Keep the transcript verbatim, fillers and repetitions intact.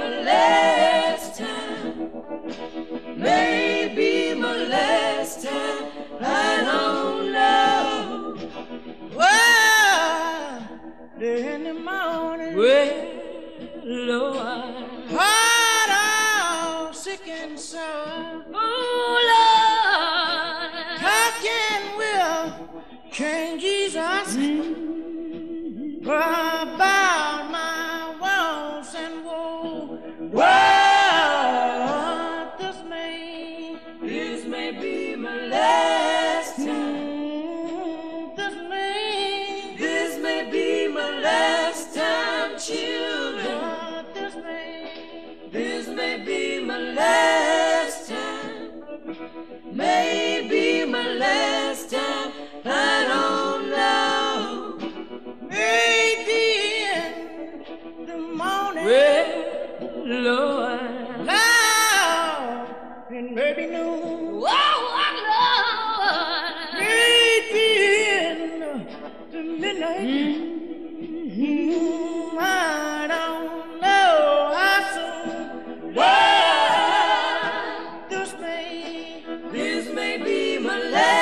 my last time. Maybe my last time. I don't know. Well, in the morning, Well, Lord, heart all sick and sour. oh Lord, Talking will King Jesus mm-hmm. about my woes and woe. Well, this may, This may be my last time. mm, this may, This may be my last time, children. uh, this may, This may be my last time. Maybe my last time. I don't know. maybe in the morning, Well, Lord, loud, and maybe noon. whoa, Lord, Maybe in the midnight. mm-hmm. I don't know how soon. Well, This may, this may be my last.